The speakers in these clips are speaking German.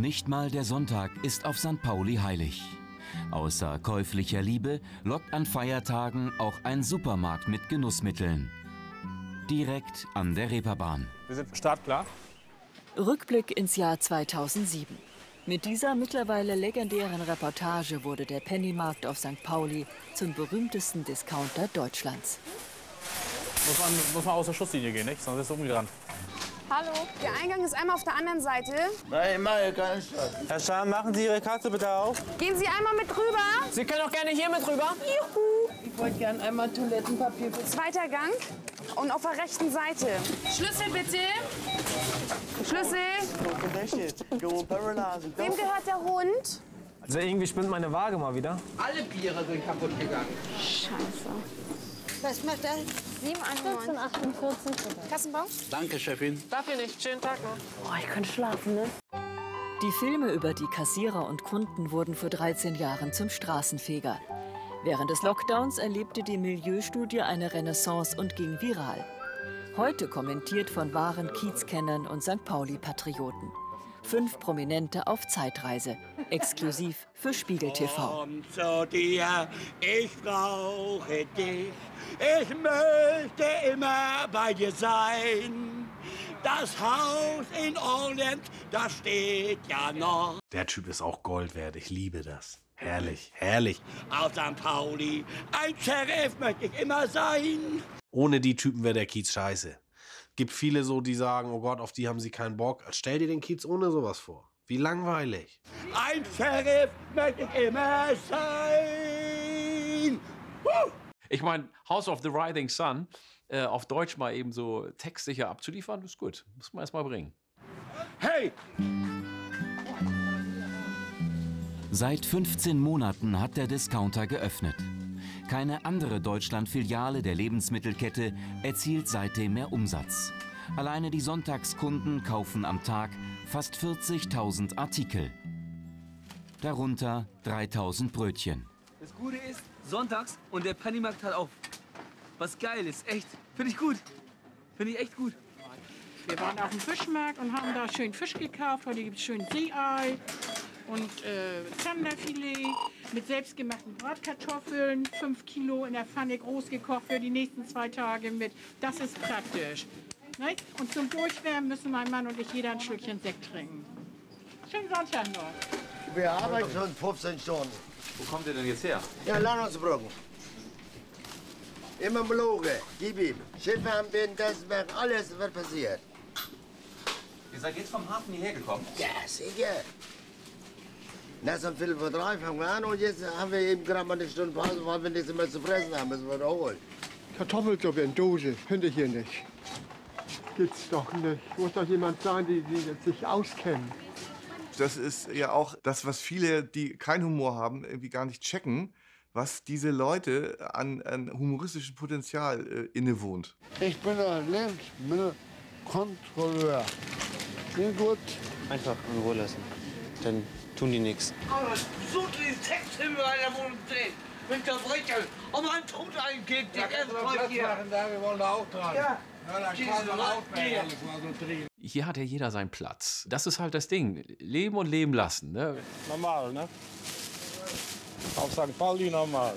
Nicht mal der Sonntag ist auf St. Pauli heilig. Außer käuflicher Liebe lockt an Feiertagen auch ein Supermarkt mit Genussmitteln. Direkt an der Reeperbahn. Wir sind startklar. Rückblick ins Jahr 2007. Mit dieser mittlerweile legendären Reportage wurde der Pennymarkt auf St. Pauli zum berühmtesten Discounter Deutschlands. Muss man aus der Schusslinie gehen, nicht? Sonst ist es umgerannt. Hallo, der Eingang ist einmal auf der anderen Seite. Nein, Mai, keine Stadt. Herr Scham, machen Sie Ihre Karte bitte auf. Gehen Sie einmal mit rüber. Sie können auch gerne hier mit rüber. Juhu. Ich wollte gerne einmal Toilettenpapier. Zweiter Gang und auf der rechten Seite. Schlüssel bitte. Schlüssel. Wem gehört der Hund? Also irgendwie spinnt meine Waage mal wieder. Alle Biere sind kaputt gegangen. Scheiße. Was macht das? 7,48. Kassenbon? Danke, Chefin. Dafür nicht. Schönen Tag noch. Oh, ich könnte schlafen, ne? Die Filme über die Kassierer und Kunden wurden vor 13 Jahren zum Straßenfeger. Während des Lockdowns erlebte die Milieustudie eine Renaissance und ging viral. Heute kommentiert von wahren Kiezkennern und St. Pauli-Patrioten. 5 Prominente auf Zeitreise, exklusiv für Spiegel TV. Komm zu dir, ich brauche dich. Ich möchte immer bei dir sein. Das Haus in Orient, das steht ja noch. Der Typ ist auch Gold wert. Ich liebe das. Herrlich, herrlich. Auf St. Pauli, ein Sheriff möchte ich immer sein. Ohne die Typen wäre der Kiez scheiße. Gibt viele so, die sagen, oh Gott, auf die haben sie keinen Bock. Stell dir den Kiez ohne sowas vor. Wie langweilig. Ein Sheriff möchte ich immer sein. Ich meine, House of the Rising Sun auf Deutsch mal eben so textsicher abzuliefern, ist gut. Muss man erst mal bringen. Hey! Seit 15 Monaten hat der Discounter geöffnet. Keine andere Deutschland-Filiale der Lebensmittelkette erzielt seitdem mehr Umsatz. Alleine die Sonntagskunden kaufen am Tag fast 40.000 Artikel. Darunter 3.000 Brötchen. Das Gute ist, sonntags und der Pennymarkt hat auf. Was geil ist, echt. Finde ich gut. Finde ich echt gut. Wir waren auf dem Fischmarkt und haben da schön Fisch gekauft. Heute gibt es schön Seeei und Zanderfilet mit selbstgemachten Bratkartoffeln. 5 Kilo in der Pfanne groß gekocht für die nächsten 2 Tage mit. Das ist praktisch. Ne? Und zum Durchwärmen müssen mein Mann und ich jeder ein Schlückchen Sekt trinken. Schönen Sonntag noch. Wir arbeiten schon 15 Stunden. Wo kommt ihr denn jetzt her? Ja, Landungsbrücken. Immer Belogen, gib ihm. Schiffe am Binnen, Desberg, alles wird passiert. Ihr seid jetzt vom Hafen hierher gekommen? Ja, sicher. Das um 2:45 fangen wir an und jetzt haben wir eben gerade mal eine Stunde Pause, weil wir nichts mehr zu fressen haben, müssen wir wiederholen. Kartoffelsuppe in Dose, finde ich hier nicht. Gibt's doch nicht. Muss doch jemand sein, die sich auskennen. Das ist ja auch das, was viele, die keinen Humor haben, irgendwie gar nicht checken, was diese Leute an humoristischem Potenzial innewohnt. Ich bin der Lebensmittelkontrolleur. Klingt gut. Einfach in Ruhe lassen. Dann tun die nichts. Aber so den Text in meiner Wohnung drehen. Mit der Breche. Und mein Tod eingeht, der ganze Volk hier. Wir wollen da auch dran. Ja. Hier hat ja jeder seinen Platz. Das ist halt das Ding. Leben und leben lassen. Ne? Normal, ne? Auf St. Pauli normal.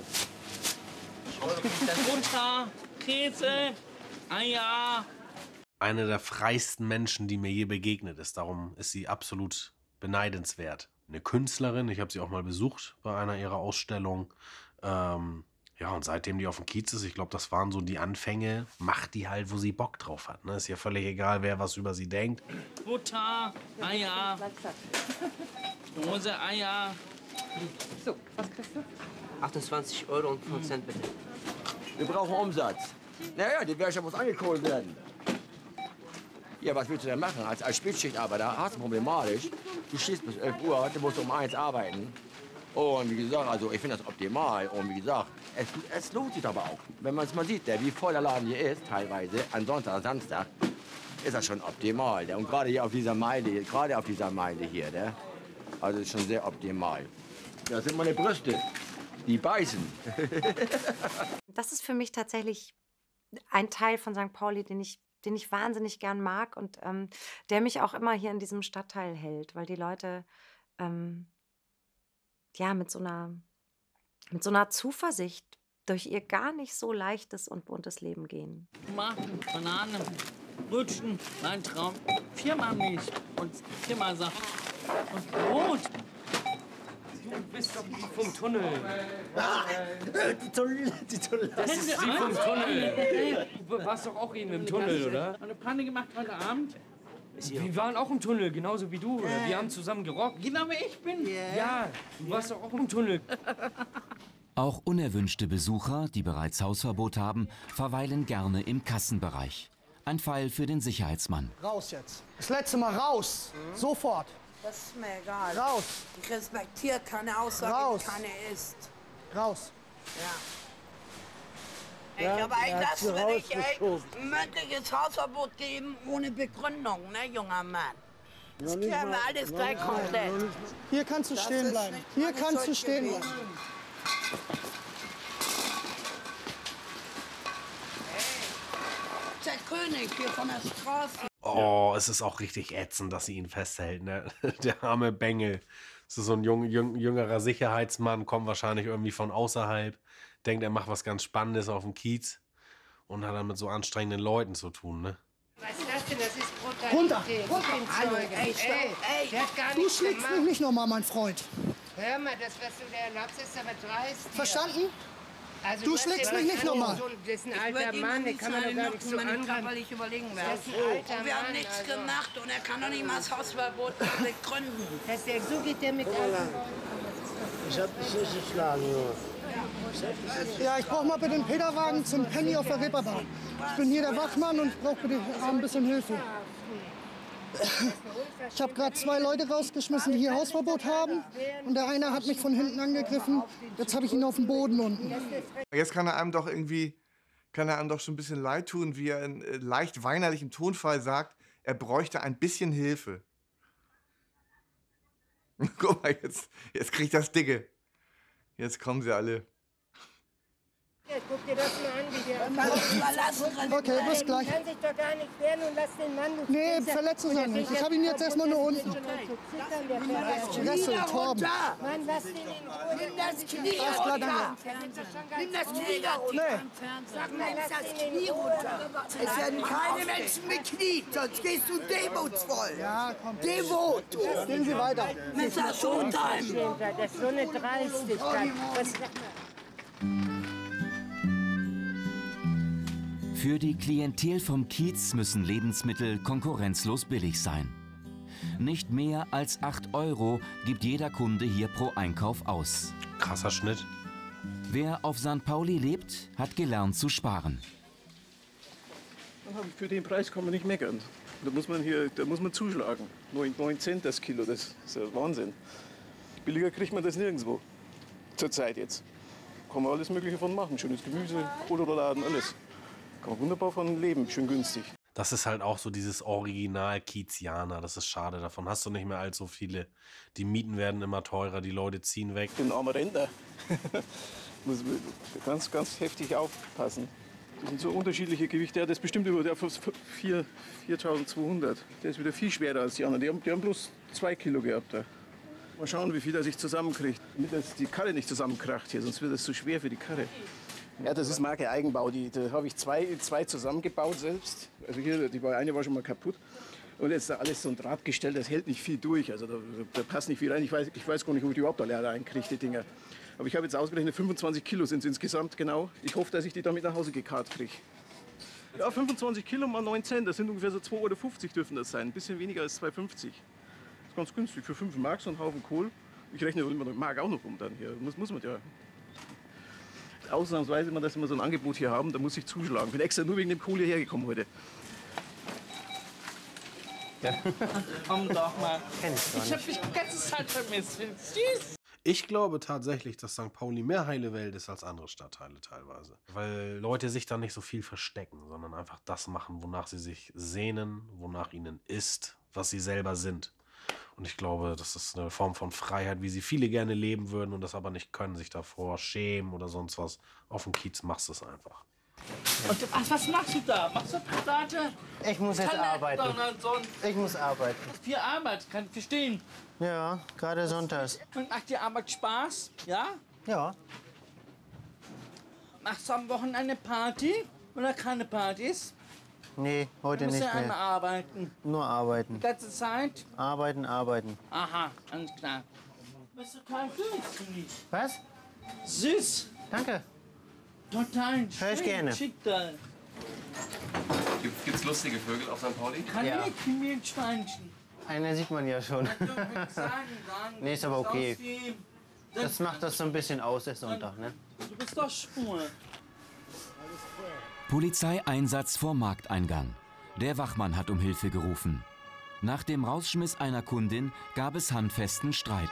Butter, Käse, Eier. Eine der freisten Menschen, die mir je begegnet ist. Darum ist sie absolut beneidenswert. Eine Künstlerin, ich habe sie auch mal besucht bei einer ihrer Ausstellungen. Ja, und seitdem die auf dem Kiez ist, ich glaube, das waren so die Anfänge, macht die halt, wo sie Bock drauf hat. Ne? Ist ja völlig egal, wer was über sie denkt. Butter, Eier. Dose Eier. So, was kriegst du? 28 € und 5 Cent bitte. Wir brauchen Umsatz. Naja, die Wirtschaft muss angekohlt werden. Ja, was willst du denn machen? Als Spätschichtarbeiter hast du problematisch. Du stehst bis 11 Uhr, du musst um 1 arbeiten. Und wie gesagt, also ich finde das optimal. Und wie gesagt, es lohnt sich aber auch. Wenn man es mal sieht, wie voll der Laden hier ist, teilweise, an Sonntag, Samstag, ist das schon optimal. Und gerade hier auf dieser Meile, hier, also ist schon sehr optimal. Das sind meine Brüste, die beißen. Das ist für mich tatsächlich ein Teil von St. Pauli, den ich den ich wahnsinnig gern mag und der mich auch immer hier in diesem Stadtteil hält, weil die Leute ja mit so einer Zuversicht durch ihr gar nicht so leichtes und buntes Leben gehen. Tomaten, Bananen, Brötchen, mein Traum. 4-mal Milch und 4-mal Saft und Brot. Du bist doch die vom Tunnel. Die Tunnel. Das ist die vom Tunnel. Du warst doch auch eben im Tunnel, oder? Eine Panne gemacht heute Abend. Wir waren auch im Tunnel, genauso wie du. Oder? Wir haben zusammen gerockt. Genau wie ich bin. Ja, du warst doch auch im Tunnel. Auch unerwünschte Besucher, die bereits Hausverbot haben, verweilen gerne im Kassenbereich. Ein Fall für den Sicherheitsmann. Raus jetzt. Das letzte Mal raus. Sofort. Das ist mir egal. Raus. Ich respektiere keine Aussage, Raus. die keine ist. Raus. Ja. Ja, Ich aber er hat sie das will ich rausgeschoben. mündliches Hausverbot geben, ohne Begründung, ne, junger Mann. Das Noch nicht klären wir mal- alles noch gleich nicht mal- komplett. noch nicht mal- Hier kannst du Das stehen ist bleiben. nicht Hier meine kannst du Schuld stehen gewesen. bleiben. Der König hier von der Straße. Oh, es ist auch richtig ätzend, dass sie ihn festhält, ne? Der arme Bengel. Das ist so ein jüngerer Sicherheitsmann, kommt wahrscheinlich irgendwie von außerhalb, denkt, er macht was ganz Spannendes auf dem Kiez und hat dann mit so anstrengenden Leuten zu tun, ne? Was ist das denn? Das ist Runter, Brutalität. runter. Ich bin Hallo, Zeuge. ey, Der hat gar Du nichts schlägst mich gemacht. nicht nochmal, mein Freund. Hör mal, das, was du da erlaubst, ist aber dreist. hier. Verstanden? Also, Du hast schlägst ja mich nicht so- nochmal. Das ist ein Ich alter würde ihm Mann, den nicht kann man doch sagen, gar noch nicht zu so meinem angreifen. körperlich überlegen werden. Das ist ein alter Und wir haben Mann, nichts also. gemacht und er kann doch nicht mal das Hausverbot begründen. So geht der mit alten Ich hab dich nicht geschlagen, Junge. Ja, ich brauch mal bitte den Peterwagen zum Penny auf der Reeperbahn. Ich bin hier der Wachmann und brauche bitte ein bisschen Hilfe. Ich habe gerade 2 Leute rausgeschmissen, die hier Hausverbot haben. Und der eine hat mich von hinten angegriffen. Jetzt habe ich ihn auf dem Boden unten. Jetzt kann er einem doch schon ein bisschen leid tun, wie er in leicht weinerlichem Tonfall sagt, er bräuchte ein bisschen Hilfe. Guck mal, jetzt kriegt das Dicke. Jetzt kommen sie alle. Guck dir das mal an, wie der... Okay, bis gleich. Kann sich doch gar nicht wehren und lass den Mann... Du Nee, kriegst ja- verletzt ist er nicht. Ich habe ihn jetzt erstmal nur unten. Resse, Torben. Mann, lass den in Ruhe. Nimm das Knie Alles klar, danke. runter. Nimm das Knie runter. Nee. Sag mal, nimm das Knie runter. Es werden keine Menschen mit Knie, sonst gehst du demutsvoll. Ja, komm. Devot. Gehen Sie weiter. Mr. Showtime. Das ist so eine Dreistigkeit. Für die Klientel vom Kiez müssen Lebensmittel konkurrenzlos billig sein. Nicht mehr als 8 € gibt jeder Kunde hier pro Einkauf aus. Krasser Schnitt. Wer auf St. Pauli lebt, hat gelernt zu sparen. Für den Preis kann man nicht meckern. Da muss man zuschlagen. 9 Cent das Kilo, das ist ja Wahnsinn. Billiger kriegt man das nirgendwo. Zurzeit jetzt. Kann man alles Mögliche von machen. Schönes Gemüse, Kohlrouladen, alles. Kann man wunderbar von leben, schön günstig. Das ist halt auch so dieses Original-Kiezianer. Das ist schade. Davon hast du nicht mehr allzu viele. Die Mieten werden immer teurer, die Leute ziehen weg. Ich bin ein armer Rentner. Muss ganz, ganz heftig aufpassen. Das sind so unterschiedliche Gewichte. Der ist bestimmt über der 4.200. Der ist wieder viel schwerer als die anderen. Die haben bloß 2 Kilo gehabt. Da. Mal schauen, wie viel er sich zusammenkriegt. Damit die Karre nicht zusammenkracht hier, sonst wird das zu schwer für die Karre. Ja, das ist Marke Eigenbau. Da habe ich zwei zusammengebaut selbst. Also hier, eine war schon mal kaputt. Und jetzt ist da alles so ein Drahtgestell, das hält nicht viel durch. Also da passt nicht viel rein. Ich weiß gar nicht, ob ich die überhaupt alle reinkriege, die Dinger. Aber ich habe jetzt ausgerechnet, 25 Kilo sind es insgesamt genau. Ich hoffe, dass ich die damit nach Hause gekarrt kriege. Ja, 25 Kilo mal 9 Cent, das sind ungefähr so 2,50 € dürfen das sein. Ein bisschen weniger als 2,50 €. Das ist ganz günstig für 5 Mark, so ein Haufen Kohl. Ich rechne immer noch Mark auch noch um dann hier. Muss man ja. Ausnahmsweise, dass wir so ein Angebot hier haben, da muss ich zuschlagen. Ich bin extra nur wegen dem Kohl hierher gekommen heute. Ja. Komm doch mal. Ich hab dich die ganze Zeit vermisst. Süß. Ich glaube tatsächlich, dass St. Pauli mehr heile Welt ist als andere Stadtteile teilweise. Weil Leute sich da nicht so viel verstecken, sondern einfach das machen, wonach sie sich sehnen, wonach ihnen ist, was sie selber sind. Und ich glaube, das ist eine Form von Freiheit, wie sie viele gerne leben würden und das aber nicht können, sich davor schämen oder sonst was. Auf dem Kiez machst du es einfach. Und was machst du da? Machst du Plakate? Ich muss jetzt arbeiten. Ich muss arbeiten. Viel Arbeit, kann ich verstehen. Ja, gerade sonntags. Und macht die Arbeit Spaß? Ja? Ja. Machst du am Wochenende Party oder keine Partys? Nee, heute Du musst nicht ja immer mehr. arbeiten. Nur arbeiten. Die ganze Zeit? Arbeiten, arbeiten. Aha, alles klar. Du bist total süß, finde ich. Was? Süß. Danke. Total Hör ich gerne. Schick da. Gibt's lustige Vögel auf St. Pauli? Kaninchen. Eine sieht man ja schon. Nee, ist aber okay. Das macht das so ein bisschen aus, der Sonntag, ne? Du bist doch schwul. Polizeieinsatz vor Markteingang. Der Wachmann hat um Hilfe gerufen. Nach dem Rausschmiss einer Kundin gab es handfesten Streit.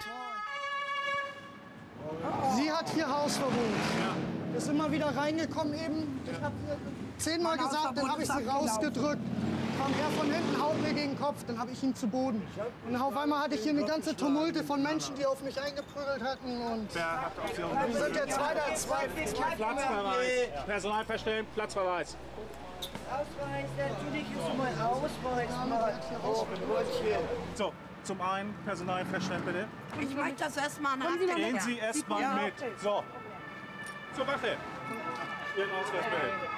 Sie hat hier Hausverbot. Ist immer wieder reingekommen eben. Ich habe 10-mal gesagt, dann habe ich sie rausgedrückt. Kam er von hinten, haut mir gegen den Kopf, dann habe ich ihn zu Boden. Und auf einmal hatte ich hier eine ganze Tumulte von Menschen, die auf mich eingeprügelt hatten. Und Wer hat auf Sie wir sind jetzt weiter zwei Platzverweis. Personal verstellen, Platzverweis. Ausweis, natürlich ist mal Ausweis. So, zum einen Personal verstellen, bitte. Ich möchte das erstmal nachdenken. Gehen Sie erstmal mit. So, zur Wache. Ihren Ausweis bitte.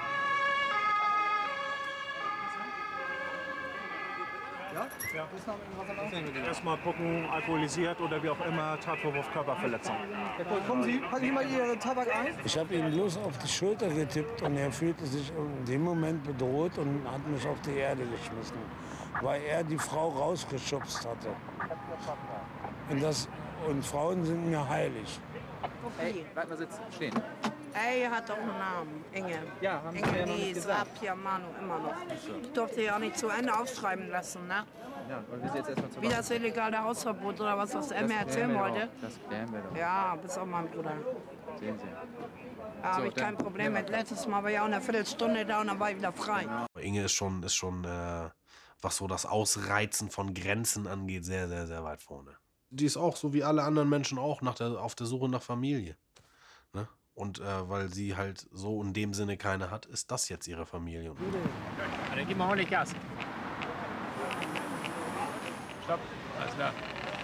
Ja? Erstmal gucken, alkoholisiert oder wie auch immer, Tatvorwurf Körperverletzung. Kommen Sie, packen Sie mal Ihre Tabak ein. Ich habe ihm bloß auf die Schulter getippt und er fühlte sich in dem Moment bedroht und hat mich auf die Erde geschmissen, weil er die Frau rausgeschubst hatte. Und Frauen sind mir heilig. Ey, bleib mal sitzen, stehen. Ey, hat doch einen Namen. Inge. Ja, haben Sie Inge, ja noch nicht nee, gesagt. Manu, immer noch. Ich durfte ja nicht zu Ende aufschreiben lassen, ne? Ja, und wir sind jetzt erstmal Wie das illegale Hausverbot oder was er mir erzählen wollte. Das klären wir doch. Ja, bist auch mein Bruder. Sehen Sie. Da habe ich kein Problem mit. Letztes Mal war ich auch eine Viertelstunde da und dann war ich wieder frei. Inge ist schon was so das Ausreizen von Grenzen angeht, sehr, sehr, sehr weit vorne. Die ist auch, so wie alle anderen Menschen auch, auf der Suche nach Familie. Ne? Und weil sie halt so in dem Sinne keine hat, ist das jetzt ihre Familie. Dann gib mal ordentlich Gas. Stopp. Alles klar.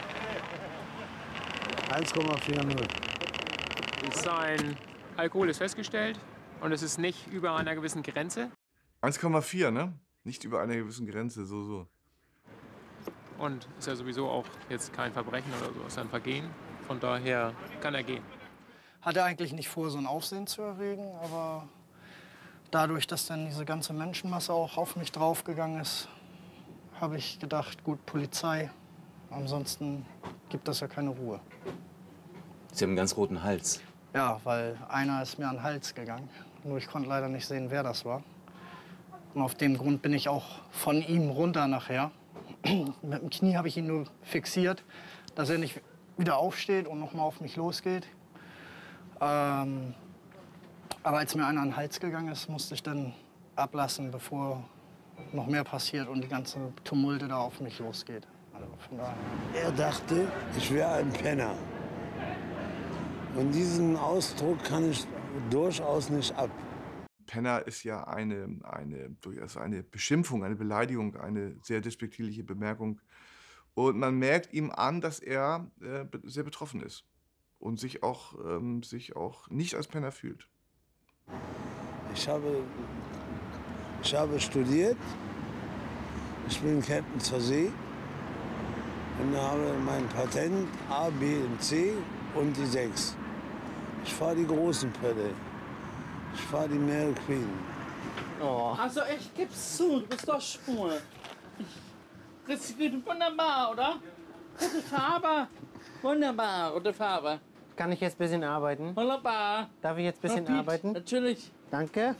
1,40. Sein Alkohol ist festgestellt und es ist nicht über einer gewissen Grenze. 1,4, ne? Nicht über einer gewissen Grenze, so. Und ist ja sowieso auch jetzt kein Verbrechen oder so, ist ein Vergehen. Von daher kann er gehen. Hatte eigentlich nicht vor, so ein Aufsehen zu erregen, aber dadurch, dass dann diese ganze Menschenmasse auch auf mich draufgegangen ist, habe ich gedacht, gut, Polizei, ansonsten gibt das ja keine Ruhe. Sie haben einen ganz roten Hals. Ja, weil einer ist mir an den Hals gegangen, nur ich konnte leider nicht sehen, wer das war. Und auf dem Grund bin ich auch von ihm runter nachher. Mit dem Knie habe ich ihn nur fixiert, dass er nicht wieder aufsteht und noch mal auf mich losgeht. Aber als mir einer an den Hals gegangen ist, musste ich dann ablassen, bevor noch mehr passiert und die ganze Tumulte da auf mich losgeht. Also von daher. Er dachte, ich wäre ein Penner. Und diesen Ausdruck kann ich durchaus nicht ab. Penner ist ja durchaus eine Beschimpfung, eine Beleidigung, eine sehr despektierliche Bemerkung. Und man merkt ihm an, dass er sehr betroffen ist und sich auch nicht als Penner fühlt. Ich habe studiert, ich bin Captain zur See und habe mein Patent A, B und C und die 6. Ich fahre die großen Pötte. Ich fahre die Mary Queen. Oh. Also ich gib's zu, du bist doch schwul. Das geht wunderbar, oder? Gute Farbe. Wunderbar, rote Farbe. Kann ich jetzt ein bisschen arbeiten? Wunderbar. Darf ich jetzt ein bisschen arbeiten? Natürlich. Danke.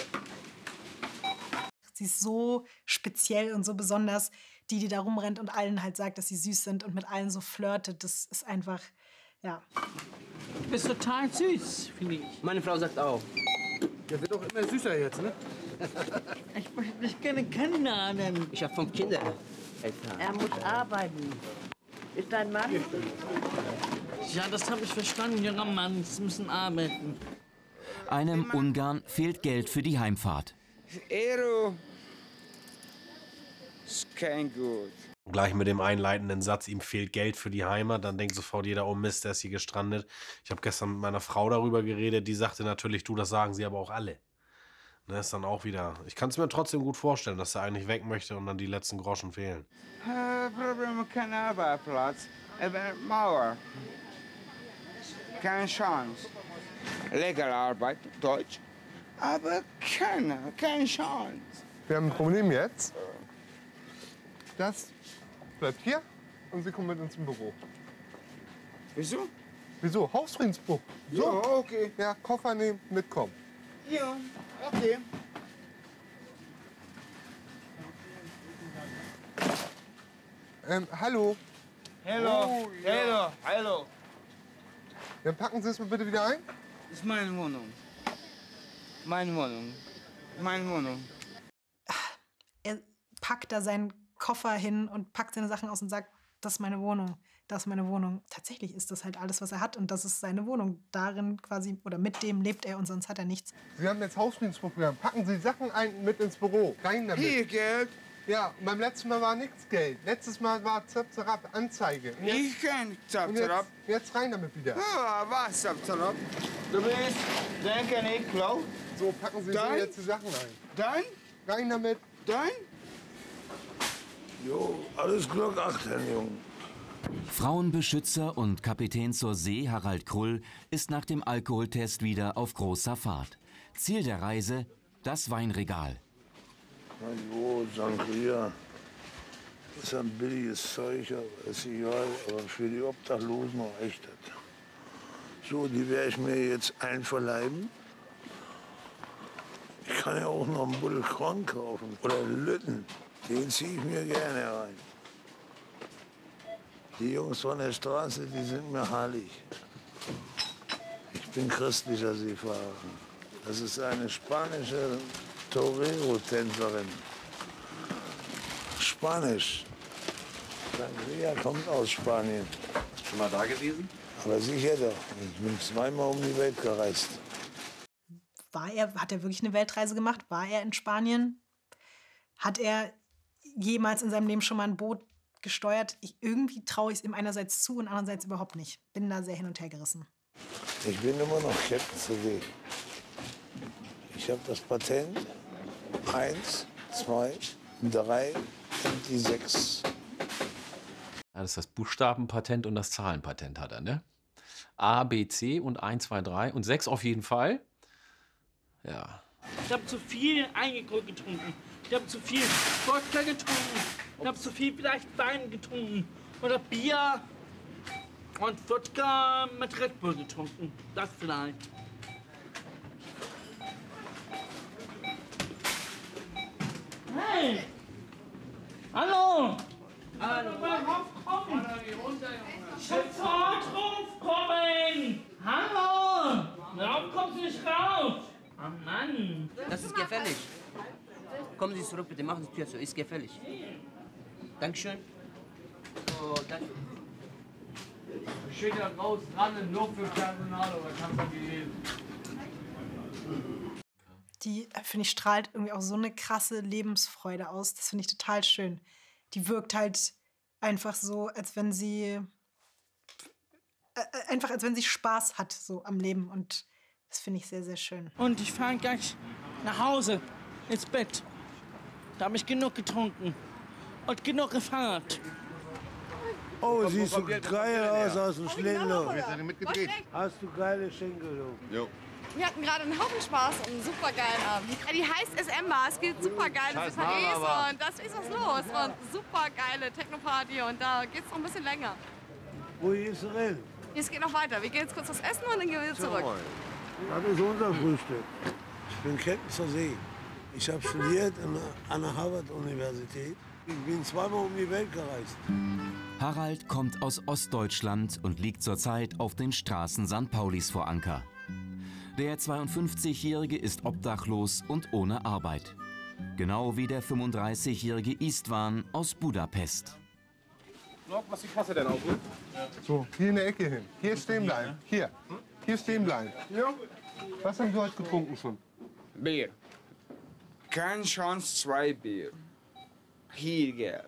Sie ist so speziell und so besonders, die da rumrennt und allen halt sagt, dass sie süß sind und mit allen so flirtet. Das ist einfach, ja. Du bist total süß, finde ich. Meine Frau sagt auch. Der wird doch immer süßer jetzt, ne? Ich möchte dich gerne kennenlernen. Ich habe 5 Kinder. Er muss arbeiten. Ist dein Mann? Ja, das habe ich verstanden, junger Mann. Sie müssen arbeiten. Einem Ungarn fehlt Geld für die Heimfahrt. Euro ist kein gut. Gleich mit dem einleitenden Satz, ihm fehlt Geld für die Heimat, dann denkt sofort jeder, oh Mist, der ist hier gestrandet. Ich habe gestern mit meiner Frau darüber geredet, die sagte natürlich, du, das sagen sie aber auch alle. Ne, ist dann auch wieder, ich kann es mir trotzdem gut vorstellen, dass er eigentlich weg möchte und dann die letzten Groschen fehlen. Problem, kein Arbeitsplatz, Mauer. Keine Chance. Legal Arbeit, Deutsch, aber keine Chance. Wir haben ein Problem jetzt. Das bleibt hier und Sie kommen mit ins Büro. Wieso? Wieso? Hausfriedensbruch. So. Ja, okay. Ja, Koffer nehmen, mitkommen. Ja, okay. Hallo. Hallo, Oh, ja. hallo, hallo. Dann packen Sie es mir bitte wieder ein. Das ist meine Wohnung. Meine Wohnung. Meine Wohnung. Er packt da seinen Koffer hin und packt seine Sachen aus und sagt, das ist meine Wohnung, das ist meine Wohnung. Tatsächlich ist das halt alles, was er hat und das ist seine Wohnung. Darin quasi, oder mit dem lebt er und sonst hat er nichts. Sie haben jetzt Hausfriedensprogramm. Packen Sie Sachen ein mit ins Büro. Rein damit. Hier Geld. Ja, und beim letzten Mal war nichts Geld. Letztes Mal war Zap, Zap, Anzeige. Und Ich kenn Zap, Zap. Jetzt rein damit wieder. Ah, was Zap, Zap? Du bist, denke nicht, Klau. So, packen Sie so jetzt die Sachen ein. Dann? Rein damit. Dann? Jo, alles Glück, achten, Junge. Frauenbeschützer und Kapitän zur See Harald Krull ist nach dem Alkoholtest wieder auf großer Fahrt. Ziel der Reise, das Weinregal. Na jo, Sangria. Ist ein billiges Zeug, aber ist egal. Aber für die Obdachlosen reicht das. So, die werde ich mir jetzt einverleiben. Ich kann ja auch noch einen Buddel Korn kaufen. Oder Lütten. Den ziehe ich mir gerne rein. Die Jungs von der Straße, die sind mir heilig. Ich bin christlicher Seefahrer. Das ist eine spanische Torero-Tänzerin. Spanisch. Sangria kommt aus Spanien. Schon mal da gewesen? Aber sicher doch. Ich bin zweimal um die Welt gereist. Hat er wirklich eine Weltreise gemacht? War er in Spanien? Hat er jemals in seinem Leben schon mal ein Boot gesteuert? Irgendwie traue ich es ihm einerseits zu und andererseits überhaupt nicht. Bin da sehr hin und her gerissen. Ich bin immer noch Captain zur See. Ich habe das Patent 1, 2, 3 und die 6. Ja, das ist das Buchstabenpatent und das Zahlenpatent hat er, ne? A, B, C und 1, 2, 3 und 6 auf jeden Fall. Ja. Ich habe zu viel eingekocht getrunken. Ich habe zu viel Wodka getrunken. Ich habe zu viel vielleicht Wein getrunken. Oder Bier und Wodka mit Red Bull getrunken. Das vielleicht. Hey! Hallo! Hallo! Mal raufkommen! Sofort raufkommen! Hallo! Warum kommst du nicht raus? Oh Mann! Das ist gefällig. Kommen Sie zurück, bitte machen Sie die Tür zu. Ist gefällig. Dankeschön. Oh, danke. Steht da raus, dran, nur für Personal, oder kannst du gelesen? Die, finde ich, strahlt irgendwie auch so eine krasse Lebensfreude aus. Das finde ich total schön. Die wirkt halt einfach so, als wenn sie Spaß hat so am Leben. Und das finde ich sehr, sehr schön. Und ich fahre gleich nach Hause, ins Bett. Da habe ich genug getrunken und genug gefeiert. Oh, siehst du geil aus dem Schlingel. Wir sind mitgedreht. Hast du geile Schenkel, du. Jo. Wir hatten gerade einen Haufen Spaß und einen super geilen Abend. Die heißt SM-Bar, es gibt super geile Paris und das ist was los. Und super geile Techno-Party und da geht's noch ein bisschen länger. Wo gehst du hin? Es geht noch weiter. Wir gehen jetzt kurz was essen und dann gehen wir wieder zurück. Das ist unser Frühstück. Ich bin Captain zur See. Ich habe studiert an der Harvard-Universität. Ich bin zweimal um die Welt gereist. Harald kommt aus Ostdeutschland und liegt zurzeit auf den Straßen St. Paulis vor Anker. Der 52-Jährige ist obdachlos und ohne Arbeit. Genau wie der 35-jährige Istvan aus Budapest. Was die Kasse denn auf? So, hier in der Ecke hin. Hier stehen bleiben. Hier stehen bleiben. Ja. Was haben Sie heute getrunken schon? Bier. Keine Chance, 2 Bier. Hier geht.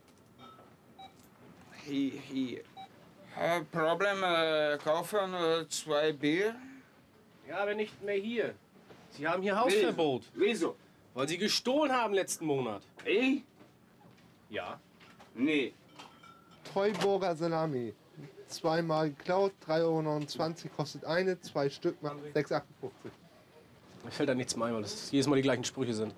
Hier. Problem, kaufen 2 Bier? Ja, aber nicht mehr hier. Sie haben hier Hausverbot. Wieso? Weil Sie gestohlen haben letzten Monat. Ich? Ja. Nee. Treuburger Salami. 2-mal geklaut, 3,29 € kostet eine, 2 Stück macht 6,58 €. Mir fällt da nichts mehr ein, weil das jedes Mal die gleichen Sprüche sind.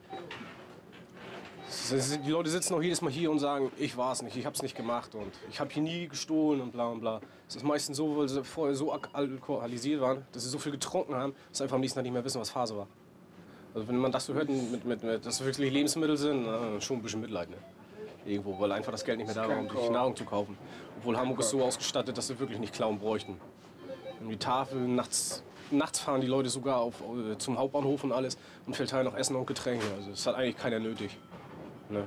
Die Leute sitzen auch jedes Mal hier und sagen, ich war es nicht, ich hab's nicht gemacht und ich habe hier nie gestohlen und bla und bla. Das ist meistens so, weil sie vorher so alkoholisiert waren, dass sie so viel getrunken haben, dass sie einfach am nächsten Tag nicht mehr wissen, was Phase war. Also wenn man das so hört, dass es wirklich Lebensmittel sind, schon ein bisschen Mitleid, ne? Irgendwo, weil einfach das Geld nicht mehr da war, um sich Nahrung zu kaufen. Obwohl Hamburg ist so ausgestattet, dass sie wirklich nicht klauen bräuchten. Und die Tafeln, nachts fahren die Leute sogar zum Hauptbahnhof und alles und verteilen noch Essen und Getränke. Also das hat eigentlich keiner nötig. Ne?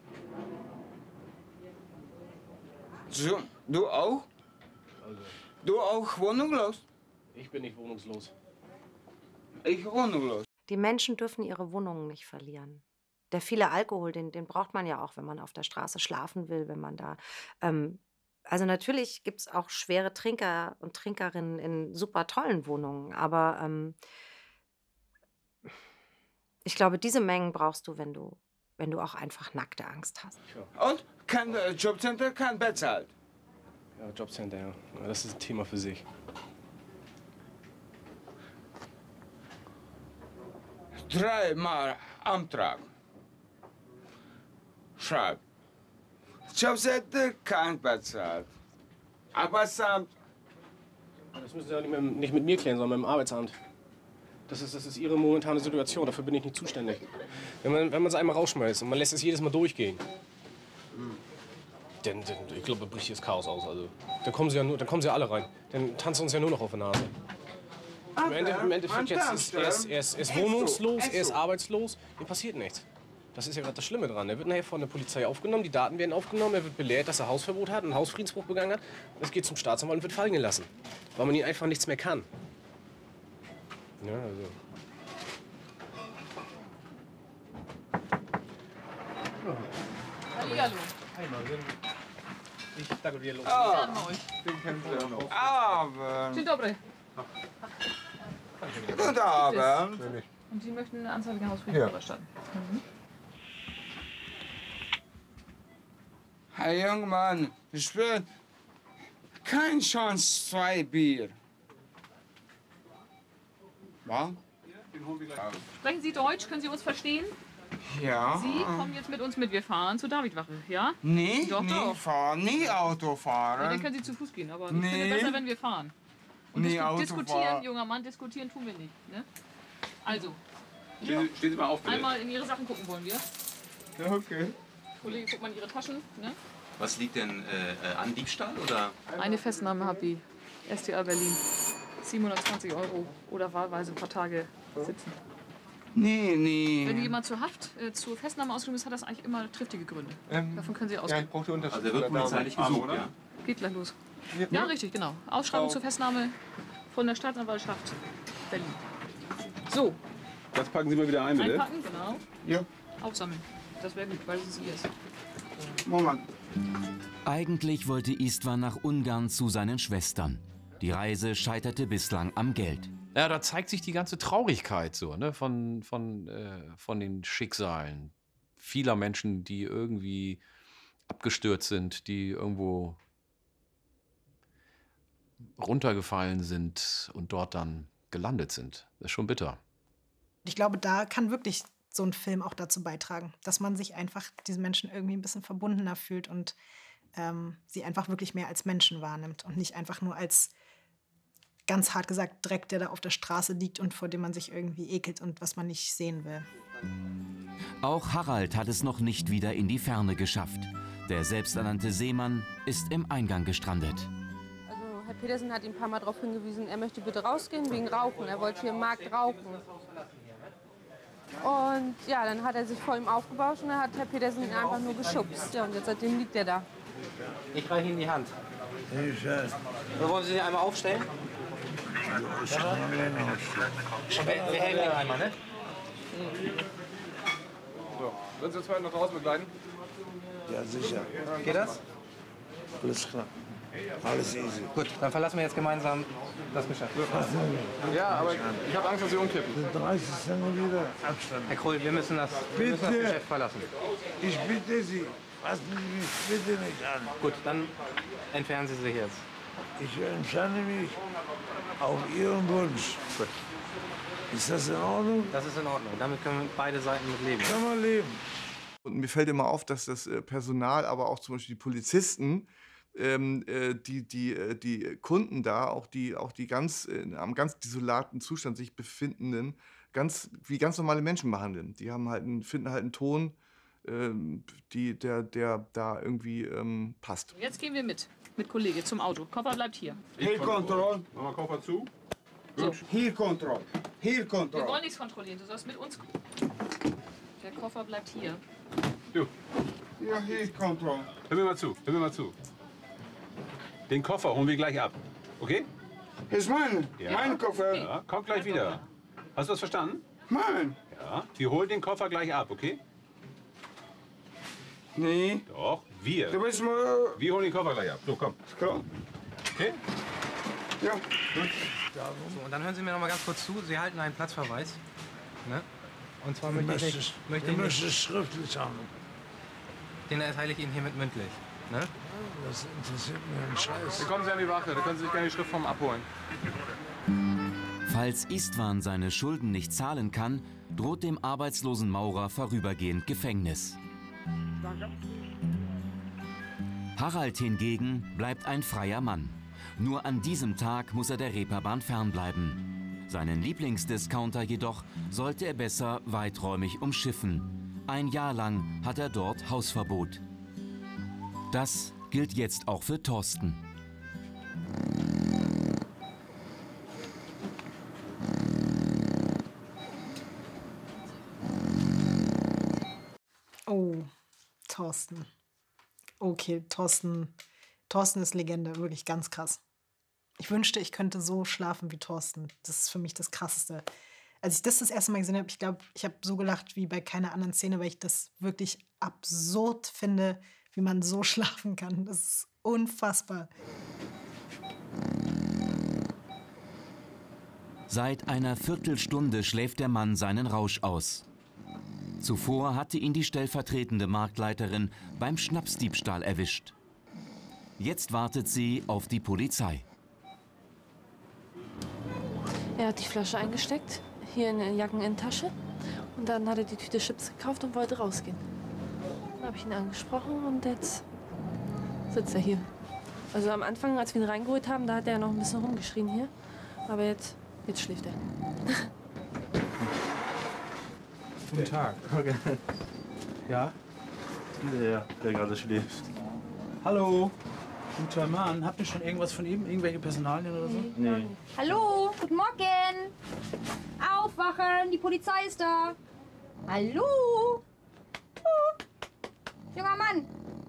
So, du auch? Du auch wohnungslos? Ich bin nicht wohnungslos. Ich wohnungslos. Die Menschen dürfen ihre Wohnungen nicht verlieren. Der viele Alkohol, den braucht man ja auch, wenn man auf der Straße schlafen will, wenn man da... also natürlich gibt es auch schwere Trinker und Trinkerinnen in super tollen Wohnungen, aber ich glaube, diese Mengen brauchst du, wenn du auch einfach nackte Angst hast. Und kein Jobcenter, kein bezahlt. Ja, Jobcenter, ja. Das ist ein Thema für sich. Dreimal Antrag. Schreib. Jobcenter, kein bezahlt. Arbeitsamt. Das müssen Sie ja nicht mit mir klären, sondern mit dem Arbeitsamt. Das ist Ihre momentane Situation, dafür bin ich nicht zuständig. Wenn man es einmal rausschmeißt und man lässt es jedes Mal durchgehen, dann ich glaube, da bricht hier das Chaos aus. Also, dann kommen sie ja alle rein. Dann tanzen uns ja nur noch auf der Nase. Im Endeffekt jetzt er ist wohnungslos, er ist arbeitslos, ihm passiert nichts. Das ist ja gerade das Schlimme dran. Er wird nachher von der Polizei aufgenommen, die Daten werden aufgenommen, er wird belehrt, dass er Hausverbot hat, einen Hausfriedensbruch begangen hat. Es geht zum Staatsanwalt und wird fallen gelassen, weil man ihn einfach nichts mehr kann. Ja, also. Hallihallo. Ich danke dir. Abend. Dzień dobry. Guten Abend. Und Sie möchten eine Anzeige gegen Hausfriedensbruch erstatten? Mhm. Hey, junger Mann, ich will keine Chance, 2 Bier. Was? Sprechen Sie Deutsch? Können Sie uns verstehen? Ja. Sie kommen jetzt mit uns mit. Wir fahren zur Davidwache, ja? Nee, doch, nie doch. fahren, nie Auto fahren. Ja, dann können Sie zu Fuß gehen, aber ich Nee. finde besser, wenn wir fahren. Und Nie Auto diskutieren, fahren. junger Mann, diskutieren tun wir nicht. Ne? Also, Stehen Sie mal auf, bitte. einmal in Ihre Sachen gucken wollen wir. Ja, okay. Kollege, guck mal in Ihre Taschen. Ne? Was liegt denn an Diebstahl oder? Eine Festnahme hat die STA Berlin. 720 € oder wahlweise ein paar Tage sitzen. Nee. Wenn jemand zur Haft, zur Festnahme ausgeschrieben ist, hat das eigentlich immer triftige Gründe. Davon können Sie ausgehen. Ja, ich brauche die Unterschrift. Also der wird polizeilich gesucht, ja? Geht gleich los. Ja, richtig, genau. Ausschreibung zur Festnahme von der Staatsanwaltschaft Berlin. So, Das packen Sie mal wieder ein, bitte. einpacken, genau. Ja. Aufsammeln. Das wäre gut, weil es hier ist. Moment. Eigentlich wollte Istvan nach Ungarn zu seinen Schwestern. Die Reise scheiterte bislang am Geld. Ja, da zeigt sich die ganze Traurigkeit so, ne, von den Schicksalen vieler Menschen, die irgendwie abgestürzt sind, die irgendwo runtergefallen sind und dort dann gelandet sind. Das ist schon bitter. Ich glaube, da kann wirklich so ein Film auch dazu beitragen, dass man sich einfach diesen Menschen irgendwie ein bisschen verbundener fühlt und sie einfach wirklich mehr als Menschen wahrnimmt und nicht einfach nur als, ganz hart gesagt, Dreck, der da auf der Straße liegt und vor dem man sich irgendwie ekelt und was man nicht sehen will. Auch Harald hat es noch nicht wieder in die Ferne geschafft. Der selbsternannte Seemann ist im Eingang gestrandet. Also Herr Petersen hat ihn ein paar Mal darauf hingewiesen, er möchte bitte rausgehen wegen Rauchen. Er wollte hier im Markt rauchen. Und ja, dann hat er sich vor ihm aufgebauscht und dann hat Herr Petersen ihn einfach nur geschubst. Ja, und jetzt seitdem liegt er da. Ich reiche Ihnen die Hand. Oder wollen Sie sich einmal aufstellen? Wir helfen Ihnen einmal, ne? So, würden Sie uns zwei noch draußen begleiten? Ja, sicher. Geht das? Alles klar. Alles easy. Gut, dann verlassen wir jetzt gemeinsam das Geschäft. Ja, aber ich habe Angst, dass Sie umkippen. 30 Zentimeter Abstand. Herr Krull, wir müssen das Geschäft verlassen. Ich bitte Sie, fassen Sie mich bitte nicht an. Gut, dann entfernen Sie sich jetzt. Ich entferne mich auf Ihren Wunsch. Gut. Ist das in Ordnung? Das ist in Ordnung. Damit können beide Seiten mit leben. Kann man leben. Und mir fällt immer auf, dass das Personal, aber auch zum Beispiel die Polizisten, die Kunden da, auch die am ganz desolaten Zustand sich befindenden, wie ganz normale Menschen behandeln. Die haben halt finden halt einen Ton, der da irgendwie passt. Jetzt gehen wir mit Kollege zum Auto. Koffer bleibt hier. Hier Kontrolle. Machen wir Koffer zu. So. Hier Kontrolle. Hier Wir Kontrolle. wollen nichts kontrollieren, du sollst mit uns. Der Koffer bleibt hier. Du, Ja, hier Kontrolle. hör mir mal zu, hör mir mal zu. Den Koffer holen wir gleich ab, okay? Ist mein Koffer. Ja, kommt gleich wieder. Hast du das verstanden? Mein. Ja, wir holen den Koffer gleich ab, okay? Nee. Doch, wir. Du bist mal. Wir holen den Koffer gleich ab. So, komm. Klar. Okay? Ja. Gut. So, und dann hören Sie mir noch mal ganz kurz zu. Sie halten einen Platzverweis. Ne? Und zwar Ich möchte ich möchte es schriftlich haben. Den erteile ich Ihnen hiermit mündlich. Ne? Das interessiert mich ein Scheiß. Hier kommen Sie an die Wache, da können Sie sich gerne die Schriftform abholen. Falls Istvan seine Schulden nicht zahlen kann, droht dem arbeitslosen Maurer vorübergehend Gefängnis. Harald hingegen bleibt ein freier Mann. Nur an diesem Tag muss er der Reeperbahn fernbleiben. Seinen Lieblingsdiscounter jedoch sollte er besser weiträumig umschiffen. Ein Jahr lang hat er dort Hausverbot. Das gilt jetzt auch für Thorsten. Oh, Thorsten. Okay, Thorsten ist Legende, wirklich ganz krass. Ich wünschte, ich könnte so schlafen wie Thorsten. Das ist für mich das Krasseste. Als ich das erste Mal gesehen habe, ich glaube, ich habe so gelacht wie bei keiner anderen Szene, weil ich das wirklich absurd finde, wie man so schlafen kann. Das ist unfassbar. Seit einer Viertelstunde schläft der Mann seinen Rausch aus. Zuvor hatte ihn die stellvertretende Marktleiterin beim Schnapsdiebstahl erwischt. Jetzt wartet sie auf die Polizei. Er hat die Flasche eingesteckt, hier in die Jackeninnentasche. Und dann hat er die Tüte Chips gekauft und wollte rausgehen. Dann habe ich ihn angesprochen und jetzt sitzt er hier. Also am Anfang, als wir ihn reingeholt haben, da hat er noch ein bisschen rumgeschrien hier. Aber jetzt schläft er. Guten Tag. Ja? Der gerade schläft. Hallo. Guter Mann. Habt ihr schon irgendwas von ihm? Irgendwelche Personalien oder so? Nee. Hallo, guten Morgen. Aufwachen, die Polizei ist da. Hallo. Junger Mann.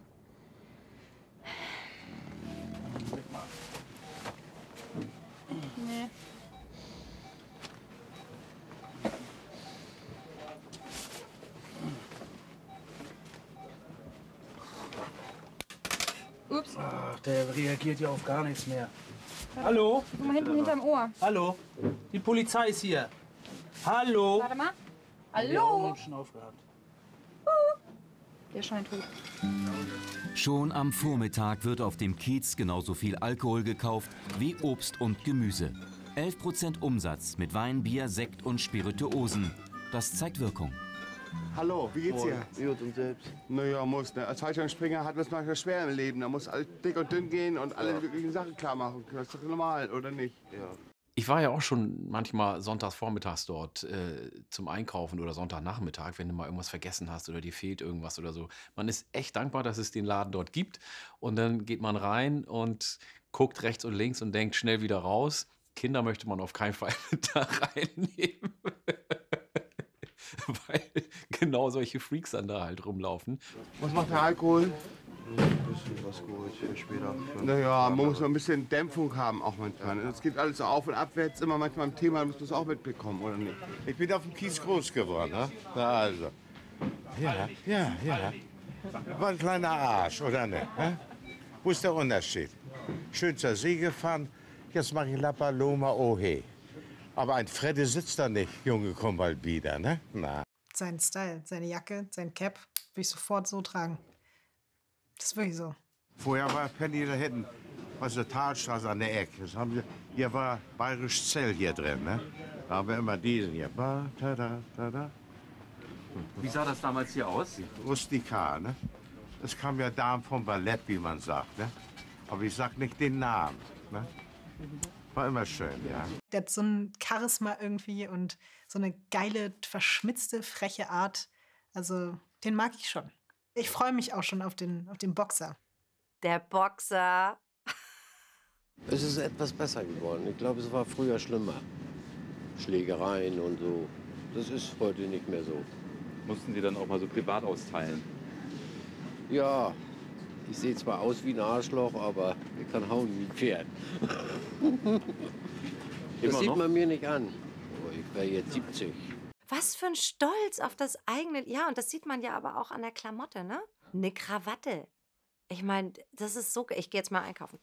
Nee. Ups. Ach, der reagiert ja auf gar nichts mehr. Hallo? Guck mal hinten hinterm Ohr. Hallo? Die Polizei ist hier. Hallo? Warte mal. Die Augen Hallo? haben schon aufgehabt. Der scheint tot. Schon am Vormittag wird auf dem Kiez genauso viel Alkohol gekauft wie Obst und Gemüse. 11% Umsatz mit Wein, Bier, Sekt und Spirituosen. Das zeigt Wirkung. Hallo, wie geht's dir? Gut, und selbst? Naja, muss, ne? Als Fallschirmspringer hat man es manchmal schwer im Leben. Da muss alles dick und dünn gehen und alle möglichen Sachen klar machen. Das ist doch normal, oder nicht? Ja. Ich war ja auch schon manchmal sonntags vormittags dort zum Einkaufen oder Sonntagnachmittag, wenn du mal irgendwas vergessen hast oder dir fehlt irgendwas oder so. Man ist echt dankbar, dass es den Laden dort gibt. Und dann geht man rein und guckt rechts und links und denkt schnell wieder raus. Kinder möchte man auf keinen Fall mit da reinnehmen. Weil genau solche Freaks dann da halt rumlaufen. Was macht der Alkohol? Ein bisschen was geholt für später. Naja, man muss noch ein bisschen Dämpfung haben auch manchmal. Es geht alles so auf und abwärts, immer manchmal ein Thema, muss man es auch mitbekommen, oder nicht? Ich bin auf dem Kies groß geworden, ne? Na also. Ja. War ein kleiner Arsch, oder nicht? Ne? Wo ist der Unterschied? Schön zur See gefahren, jetzt mache ich La Paloma Ohe. Aber ein Fredde sitzt da nicht, junge Kumbalbieder, ne? Na. Sein Style, seine Jacke, sein Cap, würde ich sofort so tragen. Das ist wirklich so. Vorher war Penny da hinten, was der Talstraße an der Ecke. Hier war Bayerisch Zell hier drin, ne? Da haben wir immer diesen hier. Wie sah das damals hier aus? Rustikal, ne? Das kam ja da vom Ballett, wie man sagt, ne? Aber ich sag nicht den Namen, ne? War immer schön, ja. Der hat so ein Charisma irgendwie und so eine geile, verschmitzte, freche Art. Also, den mag ich schon. Ich freue mich auch schon auf den Boxer. Der Boxer. Es ist etwas besser geworden. Ich glaube, es war früher schlimmer. Schlägereien und so. Das ist heute nicht mehr so. Mussten Sie dann auch mal so privat austeilen? Ja, ich sehe zwar aus wie ein Arschloch, aber ich kann hauen wie ein Pferd. Das sieht man mir nicht an. Aber ich wäre jetzt 70. Was für ein Stolz auf das eigene. Ja, und das sieht man ja aber auch an der Klamotte, ne? Eine Krawatte. Ich meine, das ist so. Ich gehe jetzt mal einkaufen.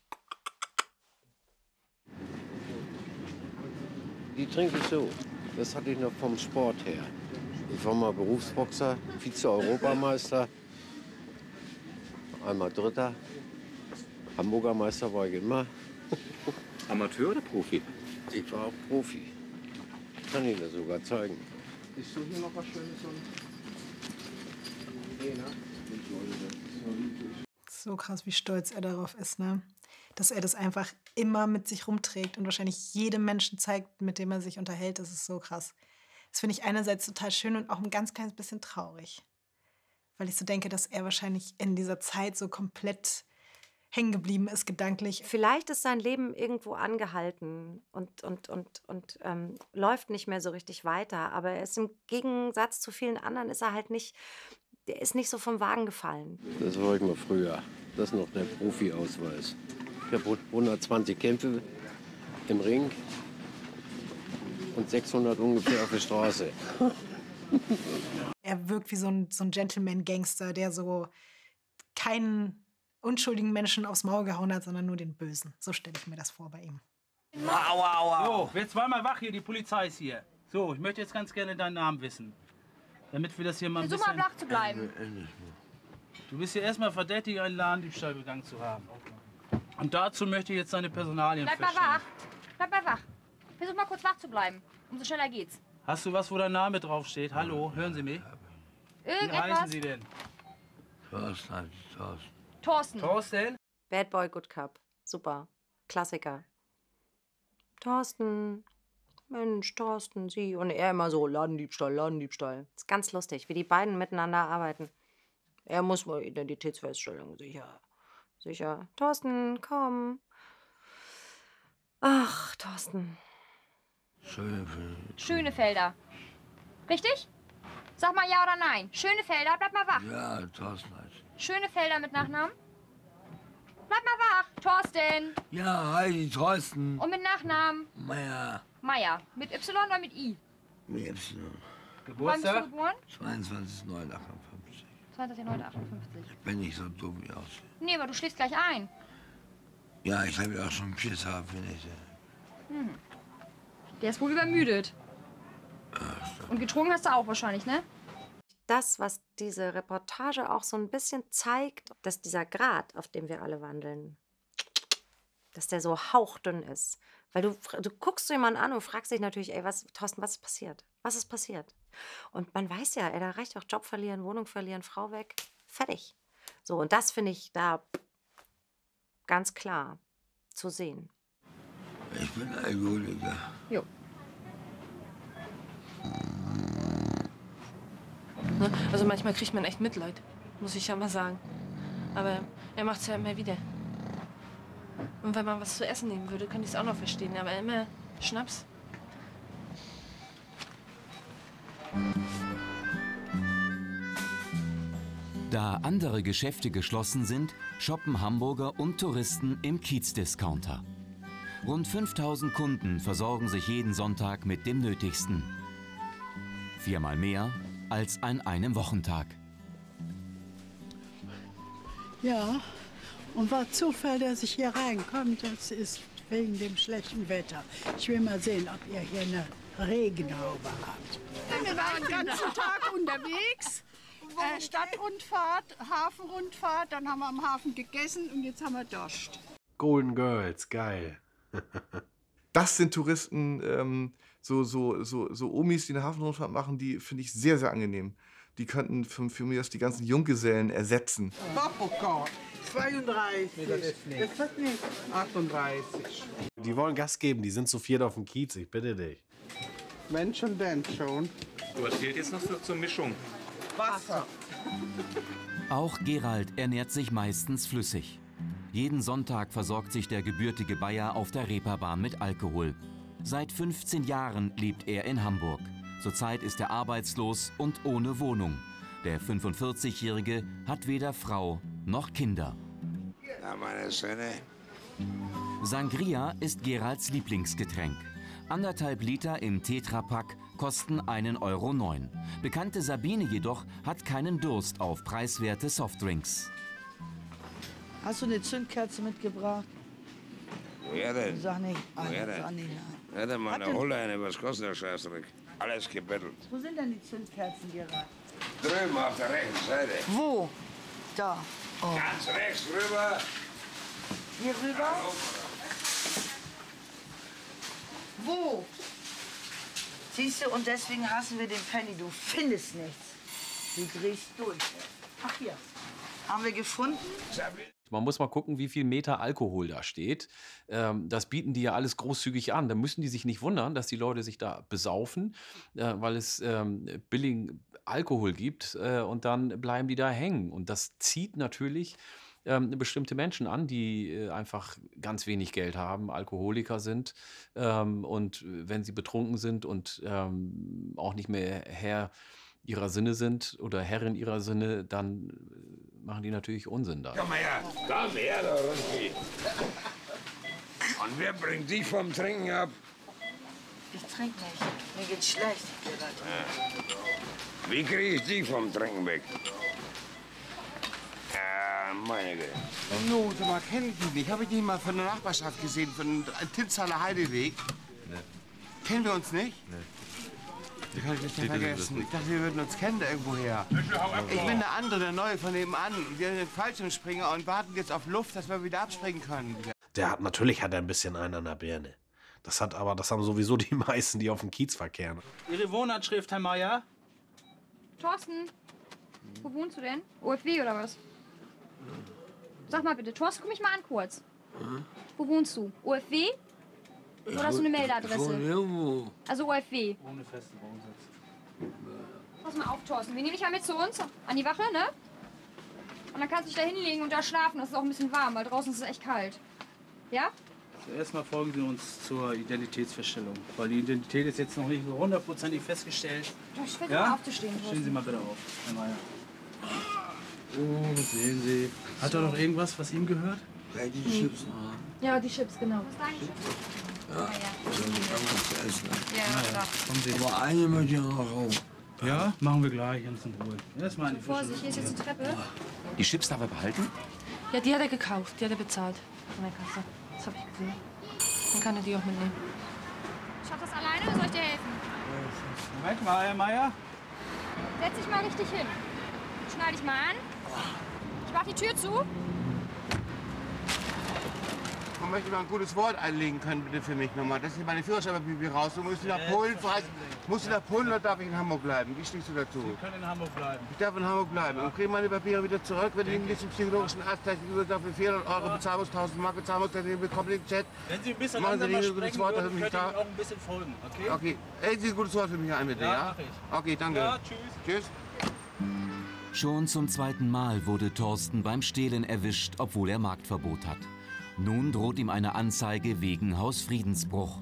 Die trinke ich so. Das hatte ich noch vom Sport her. Ich war mal Berufsboxer, Vize-Europameister, einmal Dritter. Hamburger Meister war ich immer. Amateur oder Profi? Ich war auch Profi. Kann ich dir sogar zeigen. Siehst du hier noch was Schönes? So krass, wie stolz er darauf ist, ne? Dass er das einfach immer mit sich rumträgt und wahrscheinlich jedem Menschen zeigt, mit dem er sich unterhält. Das ist so krass. Das finde ich einerseits total schön und auch ein ganz kleines bisschen traurig. Weil ich so denke, dass er wahrscheinlich in dieser Zeit so komplett hängen geblieben ist, gedanklich. Vielleicht ist sein Leben irgendwo angehalten und läuft nicht mehr so richtig weiter. Aber er ist im Gegensatz zu vielen anderen, der ist nicht so vom Wagen gefallen. Das war ich mal früher. Das ist noch der Profi-Ausweis. Ich habe 120 Kämpfe im Ring und 600 ungefähr auf der Straße. Er wirkt wie so ein Gentleman-Gangster, der so keinen unschuldigen Menschen aufs Maul gehauen hat, sondern nur den Bösen. So stelle ich mir das vor bei ihm. So, wer zweimal wach hier, die Polizei ist hier. So, ich möchte jetzt ganz gerne deinen Namen wissen. Damit wir das hier mal ein Versuch bisschen... mal flach zu bleiben. Du bist ja erstmal verdächtig, einen Ladendiebstahl begangen zu haben. Und dazu möchte ich jetzt deine Personalien Bleib mal feststellen. wach. Bleib mal wach. Versuch mal kurz wach zu bleiben. Umso schneller geht's. Hast du was, wo dein Name draufsteht? Hallo, hören Sie mich? Wie heißen Irgendetwas? Sie denn? Thorsten. Thorsten? Bad Boy, Good Cup. Super. Klassiker. Thorsten. Mensch, Thorsten, Sie. Und er immer so, Ladendiebstahl, Ladendiebstahl. Ist ganz lustig, wie die beiden miteinander arbeiten. Er muss mal Identitätsfeststellung, sicher. Sicher. Thorsten, komm. Ach, Thorsten. Schönefelder. Richtig? Sag mal ja oder nein. Schönefelder, bleib mal wach. Ja, Thorsten. Schönefelder mit Nachnamen? Bleib mal wach, Thorsten. Ja, hi, Thorsten. Und mit Nachnamen? Meier. Meier. Mit Y oder mit I? Mit Y. Wann bist du geboren? 22.09.58. 20.09.58. Bin nicht so dumm wie aus. Nee, aber du schläfst gleich ein. Ja, ich habe ja auch schon 4 Tage für Nächte. Der ist wohl übermüdet. Und getrunken hast du auch wahrscheinlich, ne? Das, was diese Reportage auch so ein bisschen zeigt, dass dieser Grat, auf dem wir alle wandeln, dass der so hauchdünn ist. Weil du guckst so jemanden an und fragst dich natürlich, ey, Thorsten, was ist passiert? Was ist passiert? Und man weiß ja, ey, da reicht doch Job verlieren, Wohnung verlieren, Frau weg, fertig. So, und das finde ich da ganz klar zu sehen. Ich bin Alkoholiker. Jo. Ne? Also manchmal kriegt man echt Mitleid, muss ich ja mal sagen. Aber er macht es ja immer wieder. Und wenn man was zu essen nehmen würde, könnte ich es auch noch verstehen. Aber immer Schnaps. Da andere Geschäfte geschlossen sind, shoppen Hamburger und Touristen im Kiez-Discounter. Rund 5000 Kunden versorgen sich jeden Sonntag mit dem Nötigsten. 4-mal mehr als an einem Wochentag. Ja, und war Zufall, dass ich hier reinkomme, das ist wegen dem schlechten Wetter. Ich will mal sehen, ob ihr hier eine Regenhaube habt. Wir waren den ganzen Tag unterwegs. Stadtrundfahrt, Hafenrundfahrt, dann haben wir am Hafen gegessen und jetzt haben wir Durst. Golden Girls, geil. Das sind Touristen, so Omis, die eine Hafenrundfahrt machen, die finde ich sehr, sehr angenehm. Die könnten für mich das die ganzen Junggesellen ersetzen. Popcorn, 32. Ist das nicht? 38. Die wollen Gas geben, die sind zu viert auf dem Kiez, ich bitte dich. Wenn schon, denn schon. Was fehlt jetzt noch zur Mischung? Wasser. Auch Gerald ernährt sich meistens flüssig. Jeden Sonntag versorgt sich der gebürtige Bayer auf der Reeperbahn mit Alkohol. Seit 15 Jahren lebt er in Hamburg. Zurzeit ist er arbeitslos und ohne Wohnung. Der 45-Jährige hat weder Frau noch Kinder. Ja, meine Söhne. Sangria ist Geralds Lieblingsgetränk. 1,5 Liter im Tetrapack kosten 1,09 €. Bekannte Sabine jedoch hat keinen Durst auf preiswerte Softdrinks. Hast du eine Zündkerze mitgebracht? Woher denn? Sag nicht, Woher denn? sag nicht nein. Ja, dann Hat meine denn- Hole eine, was kostet der Scheißdreck? Alles gebettelt. Wo sind denn die Zündkerzen, Gerald? Drüben auf der rechten Seite. Wo? Da. Oh. Ganz rechts rüber. Hier rüber? Wo? Siehst du, und deswegen hassen wir den Penny. Du findest nichts. Du drehst durch. Ach, hier. Haben wir gefunden? Man muss mal gucken, wie viel Meter Alkohol da steht. Das bieten die ja alles großzügig an. Da müssen die sich nicht wundern, dass die Leute sich da besaufen, weil es billigen Alkohol gibt und dann bleiben die da hängen. Und das zieht natürlich bestimmte Menschen an, die einfach ganz wenig Geld haben, Alkoholiker sind. Und wenn sie betrunken sind und auch nicht mehr Herr ihrer Sinne sind oder Herrin ihrer Sinne, dann machen die natürlich Unsinn da. Komm mal her. Komm her, da Runki. Und wer bringt dich vom Trinken ab? Ich trinke nicht. Mir geht's schlecht, Gerald. Ja. Wie kriege ich dich vom Trinken weg? Meine Güte. No, sag mal, kenn ich dich nicht. Habe ich dich mal von der Nachbarschaft gesehen, von Tinzaler Heideweg? Nee. Kennen wir uns nicht? Nee. Das kann ich nicht mehr vergessen. Ich dachte, wir würden uns kennen irgendwoher. Ich bin der andere, der Neue von nebenan. Wir sind Fallschirmspringer und warten jetzt auf Luft, dass wir wieder abspringen können. Natürlich hat er ein bisschen einen an der Birne. Das haben sowieso die meisten, die auf dem Kiez verkehren. Ihre Wohnanschrift, Herr Meier? Thorsten, wo wohnst du denn? OFW oder was? Sag mal bitte, Thorsten, guck mich mal an kurz. Wo wohnst du? OFW? Oder hast du eine Meldeadresse? Also OFW. Ohne festen Wohnsitz. Pass mal auf, Thorsten. Wir nehmen dich mal mit zu uns an die Wache, ne? Und dann kannst du dich da hinlegen und da schlafen. Das ist auch ein bisschen warm, weil draußen ist es echt kalt. Ja? Zuerst mal folgen Sie uns zur Identitätsfeststellung. Weil die Identität ist jetzt noch nicht so hundertprozentig festgestellt. Ich will mal aufzustehen, Thorsten. Stehen Sie mal bitte auf, Herr Meier. Oh, das sehen Sie. Hat er noch irgendwas, was ihm gehört? Die Chips. Ja, die Chips, genau. Was ist deine Chips? Ja, so kann man essen. Ja, klar. Kommen Sie. Aber eine möchte ich noch rauchen. Ja, machen wir gleich, ganz in Ruhe. Erstmal in die Vorsicht, hier ist jetzt die Treppe. Die Chips darf er behalten? Ja, die hat er gekauft, die hat er bezahlt. Von der Kasse. Das habe ich gesehen. Dann kann er die auch mitnehmen. Schaff das alleine oder soll ich dir helfen? Moment mal, Herr Meier. Setz dich mal richtig hin. Schneid dich mal an. Ich mach die Tür zu. Man möchte mal ein gutes Wort einlegen können, bitte für mich nochmal. Das ist meine Führerscheinpapiere raus. Du musst nach Polen verreisen. Musst du nach Polen oder darf ich in Hamburg bleiben? Wie stehst du dazu? Sie können in Hamburg bleiben. Ich darf in Hamburg bleiben und kriege meine Papiere wieder zurück, wenn ich nicht zum psychologischen Arzt dafür 400 € bezahlen muss, 1000 Mark bezahlen muss, dann bekomme ich den Chat. Wenn Sie ein bisschen Machen Sie langsamer ein gutes sprechen Wort, würden, dass ich könnte ich da. Ihnen auch ein bisschen folgen, okay? Okay, ey, Sie ein gutes Wort für mich ein, bitte, Ja, ja? mach ich. Okay, danke. Ja, tschüss. Tschüss. Schon zum zweiten Mal wurde Thorsten beim Stehlen erwischt, obwohl er Marktverbot hat. Nun droht ihm eine Anzeige wegen Hausfriedensbruch.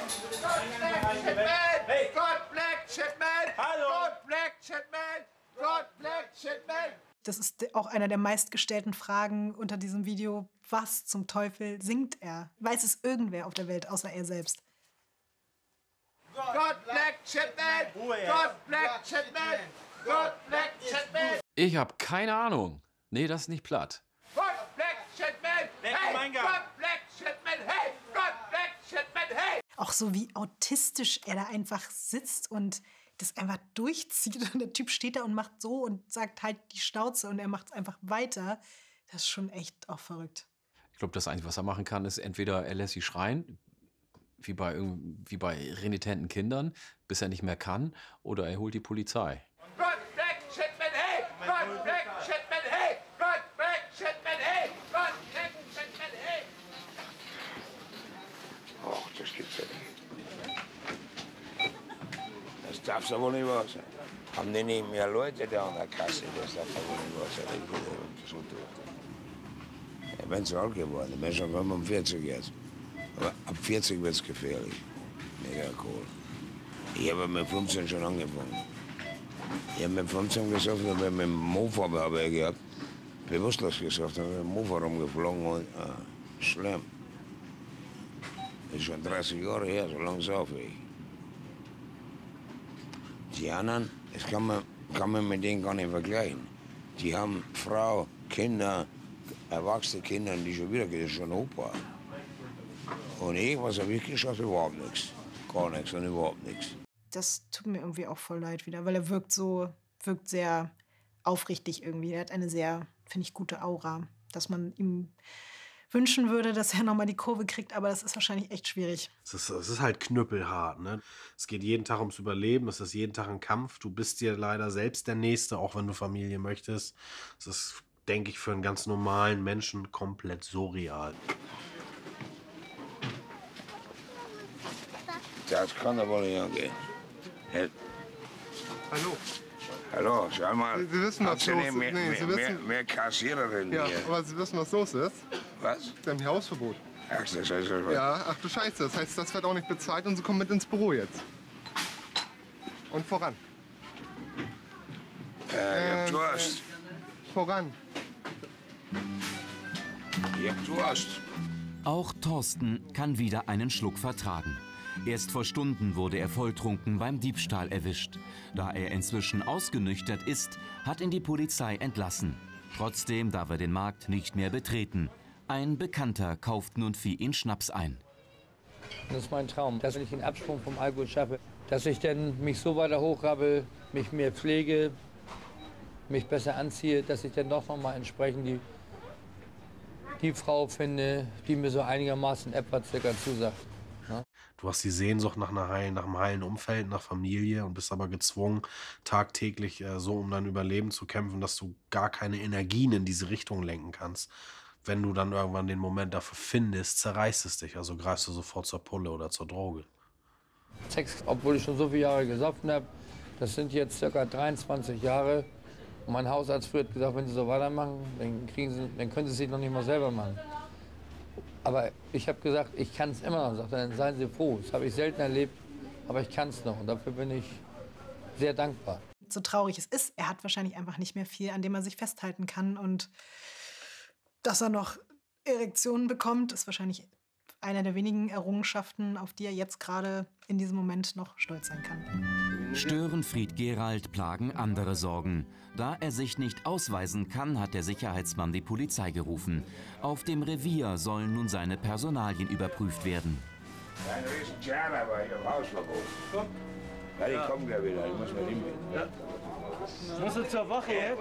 Das ist auch einer der meistgestellten Fragen unter diesem Video. Was zum Teufel singt er? Weiß es irgendwer auf der Welt, außer er selbst? God black Chapman! God black Chapman! God black Chapman! Ich habe keine Ahnung. Nee, das ist nicht platt. God black Chapman! Hey! God black Chapman! Hey! God black Chapman! Hey! Auch so wie autistisch er da einfach sitzt und das einfach durchzieht. Und der Typ steht da und macht so und sagt halt die Schnauze und er macht es einfach weiter. Das ist schon echt auch verrückt. Ich glaube, das Einzige, was er machen kann, ist entweder er lässt sie schreien, wie bei renitenten Kindern, bis er nicht mehr kann, oder er holt die Polizei. God black Chapman! Hey! God black Chapman! Hey! God black Chapman! Hey! God black Chapman! Hey! Och, das gibt's ja nicht. Das darf's doch wohl nicht wahr sein. Haben die nicht mehr Leute da an der Kasse? Das darf doch wohl nicht wahr sein. Ich will so tun. Ich bin zu alt geworden. Ich bin schon 45 jetzt. Aber ab 40 wird's gefährlich. Mega cool. Ich habe mit 15 schon angefangen. Ich habe mit 15 gesoffen, habe mit dem Mofa dabei gehabt. Bewusstlos gesoffen, habe mit dem Mofa rumgeflogen und schlimm. Das ist schon 30 Jahre her, so lange saufe ich. Die anderen, das kann man mit denen gar nicht vergleichen. Die haben Frau, Kinder, erwachsene Kinder, die schon wieder, das ist schon Opa. Und ich, was habe ich geschafft? Überhaupt nichts. Gar nichts und überhaupt nichts. Das tut mir irgendwie auch voll leid wieder, weil er wirkt sehr aufrichtig irgendwie. Er hat eine sehr, finde ich, gute Aura, dass man ihm wünschen würde, dass er nochmal die Kurve kriegt, aber das ist wahrscheinlich echt schwierig. Es ist halt knüppelhart, ne? Es geht jeden Tag ums Überleben, es ist jeden Tag ein Kampf. Du bist dir leider selbst der Nächste, auch wenn du Familie möchtest. Es ist, denke ich, für einen ganz normalen Menschen komplett surreal. Das kann aber nicht angehen. Hallo. Hallo, schau mal. Sie wissen, was los ist. Mehr Kassiererin ja, hier. aber Sie wissen, was los ist? Was? Sie haben hier Hausverbot. Ach, das heißt, ja, ach du Scheiße. Das heißt, das wird auch nicht bezahlt und Sie kommen mit ins Büro jetzt. Und voran. Ich hab Durst. Voran. Ich hab Durst. Auch Thorsten kann wieder einen Schluck vertragen. Erst vor Stunden wurde er volltrunken beim Diebstahl erwischt. Da er inzwischen ausgenüchtert ist, hat ihn die Polizei entlassen. Trotzdem darf er den Markt nicht mehr betreten. Ein Bekannter kauft nun für ihn Schnaps ein. Das ist mein Traum, dass ich den Absprung vom Alkohol schaffe, dass ich dann mich so weiter hochrabbel, mich mehr pflege, mich besser anziehe, dass ich dann doch noch mal entsprechend die Frau finde, die mir so einigermaßen etwas circa zusagt. Ja? Du hast die Sehnsucht nach einem heilen Umfeld, nach Familie und bist aber gezwungen, tagtäglich so um dein Überleben zu kämpfen, dass du gar keine Energien in diese Richtung lenken kannst. Wenn du dann irgendwann den Moment dafür findest, zerreißt es dich. Also greifst du sofort zur Pulle oder zur Droge. Sex, obwohl ich schon so viele Jahre gesoffen habe, das sind jetzt ca. 23 Jahre. Und mein Hausarzt früher hat gesagt, wenn Sie so weitermachen, dann können Sie es sich noch nicht mal selber machen. Aber ich habe gesagt, ich kann es immer noch. Sagt er, dann seien Sie froh. Das habe ich selten erlebt, aber ich kann es noch. Und dafür bin ich sehr dankbar. So traurig es ist, er hat wahrscheinlich einfach nicht mehr viel, an dem er sich festhalten kann. Und dass er noch Erektionen bekommt, ist wahrscheinlich einer der wenigen Errungenschaften, auf die er jetzt gerade in diesem Moment noch stolz sein kann. Störenfried Gerald plagen andere Sorgen. Da er sich nicht ausweisen kann, hat der Sicherheitsmann die Polizei gerufen. Auf dem Revier sollen nun seine Personalien überprüft werden. Ein riesen Theater war hier im Hausverbot. Komm. Ja, ich komm gleich wieder, ich muss mal hingehen. Ja. Musst du zur Woche, ja?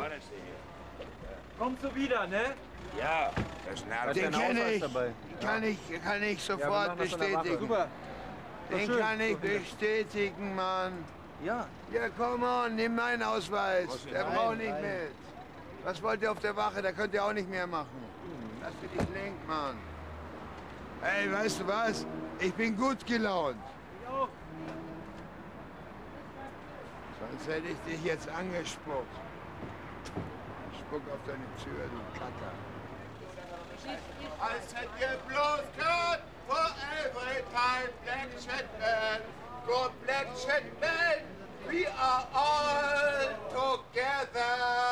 Kommst du wieder, ne? Ja, das ist ein Den kenne ich, kann ich sofort bestätigen. Super. Den kann ich bestätigen, Mann. Ja. Ja, komm on, nimm meinen Ausweis. Der braucht nicht mit. Was wollt ihr auf der Wache? Da könnt ihr auch nicht mehr machen. Lass dir dich lenken, Mann. Ey, weißt du was? Ich bin gut gelaunt. Ich auch. Sonst hätte ich dich jetzt angespuckt. Spuck auf deine Tür, du Kacker. I said you blows good for every time black shit. God black gentlemen, we are all together.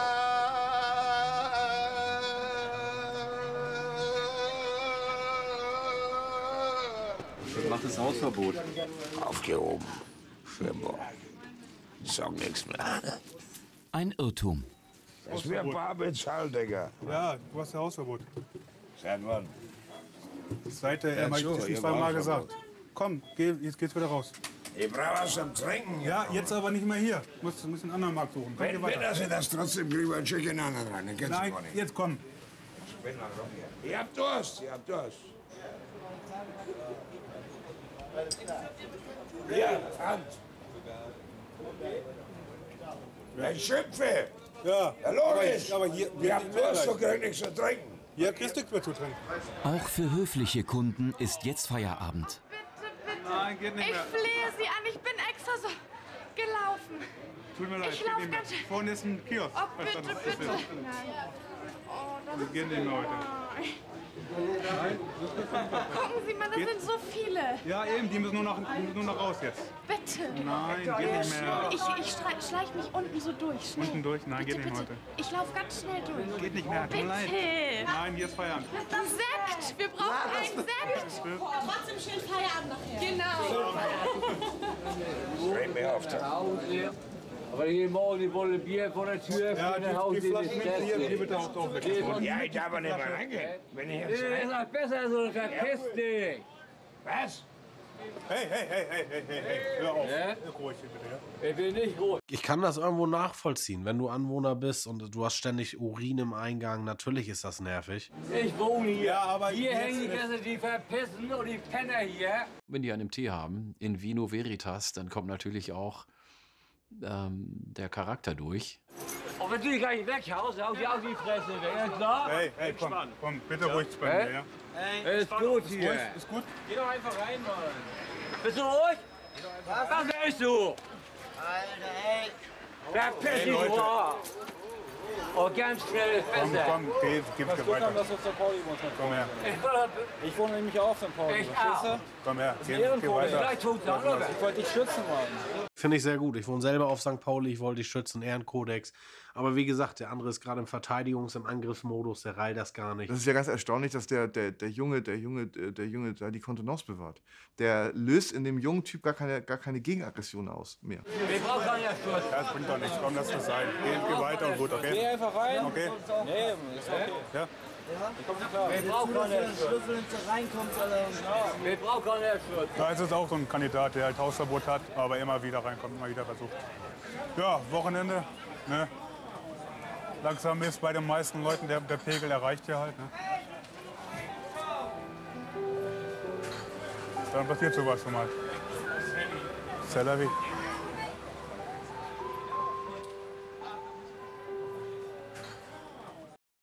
Was macht das Hausverbot? Aufgehoben. Schwimmbad. Sag nichts mehr. Ein Irrtum. Das wäre bar bezahlt, Digga. Ja, du hast ja Hausverbot. Seit wann? Seit Ja, er so, das ihr zweimal Hausverbot. gesagt. Komm, geh, jetzt geht's wieder raus. Ich brauche was zum Trinken. Ja, jetzt aber nicht mehr hier. Du musst einen anderen Markt suchen. Komm, geh Wenn weiter. Sie das trotzdem kriegen, ein Stückchen anderen rein. Dann geht's Nein, gar nicht. jetzt komm. Ihr habt Durst, ihr habt Durst. Ja, Hand. Ein Schimpfe. Ja, Ja, logisch. aber hier Ihr habt Durst, du kriegst nichts zu trinken. Hier kriegst du nichts mehr zu trinken. Auch für höfliche Kunden ist jetzt Feierabend. Nein, geht nicht Ich mehr. flehe Sie an, ich bin extra so gelaufen. Tut mir leid, Ich geht lauf nicht mehr. ganz- Vorne ist ein Kiosk. Oh, Weißt du, bitte, das bitte. ist Nein. ja- Oh, das Wir gehen nicht mehr heute. Nein. Gucken Sie mal, das Geht? sind so viele. Ja, eben, die müssen nur noch raus jetzt. Bitte. Nein, geht nicht mehr. Ich schleich mich unten so durch. Schnell. Unten durch? Nein, Bitte, geht nicht bitte. heute. Ich laufe ganz schnell durch. Geht nicht mehr, tut mir leid. Bitte. Nein, hier ist Feierabend. Sekt. Wir brauchen einen Sekt. Trotzdem schön Feierabend nachher. Genau. Dreh mir auf. Aber hier morgen die Wolle Bier vor der Tür. Ja, die Flaschen mit hier, die bitte auch weg. Ja, ich darf aber nicht mehr reingehen. Wenn ich jetzt Das ist doch besser so, verpiss dich. Was? Hey, hör auf. Ruhig hier bitte, ja? Ich bin nicht ruhig. Ich kann das irgendwo nachvollziehen, wenn du Anwohner bist und du hast ständig Urin im Eingang. Natürlich ist das nervig. Ich wohne hier. Ja, aber hier jetzt hängen die nicht. Gäste, die verpissen und die Penner hier. Wenn die einen Tee haben, in Vino Veritas, dann kommt natürlich auch der Charakter durch. Und wenn du dich gleich weghaust, hau ich auf die Fresse weg. Ja, klar? Hey, komm, bitte ruhig spenden, ja? Hey, ist gut hier. Ist gut? Geh doch einfach rein, Mann. Bist du ruhig? Was willst du? Alter, ey. Verpiss Hey, dich, Leute. Rohr. Und ganz schnell ist besser. Komm, geh, gib dir weiter. dass du St. Pauli wohnst. Komm her. Ich wohne nämlich auch auf St. Pauli, Ich verstehst du? Komm her, Das geh ist Ehrenvoll. weiter. Vielleicht tut's auch noch. Ich wollte dich schützen, Mann. Finde ich sehr gut. Ich wohne selber auf St. Pauli, ich wollte dich schützen, Ehrenkodex. Aber wie gesagt, der andere ist gerade im Verteidigungs-, im Angriffsmodus, der reilt das gar nicht. Das ist ja ganz erstaunlich, dass der Junge da die Kontenance bewahrt. Der löst in dem jungen Typ gar keine Gegenaggression aus mehr. Wir brauchen keinen Schutz. Ja, das bringt doch nichts. Komm, lass das sein. Geh weiter und gut, okay? Geh einfach rein. Okay. Nee, ist okay. Ja? Wir brauchen keinen Schutz. Wir brauchen keinen Schutz. Da ist es auch so ein Kandidat, der halt Hausverbot hat, aber immer wieder reinkommt, immer wieder versucht. Ja, Wochenende, ne? Langsam ist bei den meisten Leuten der Pegel erreicht hier halt, ne? Dann passiert sowas schon mal. C'est la vie.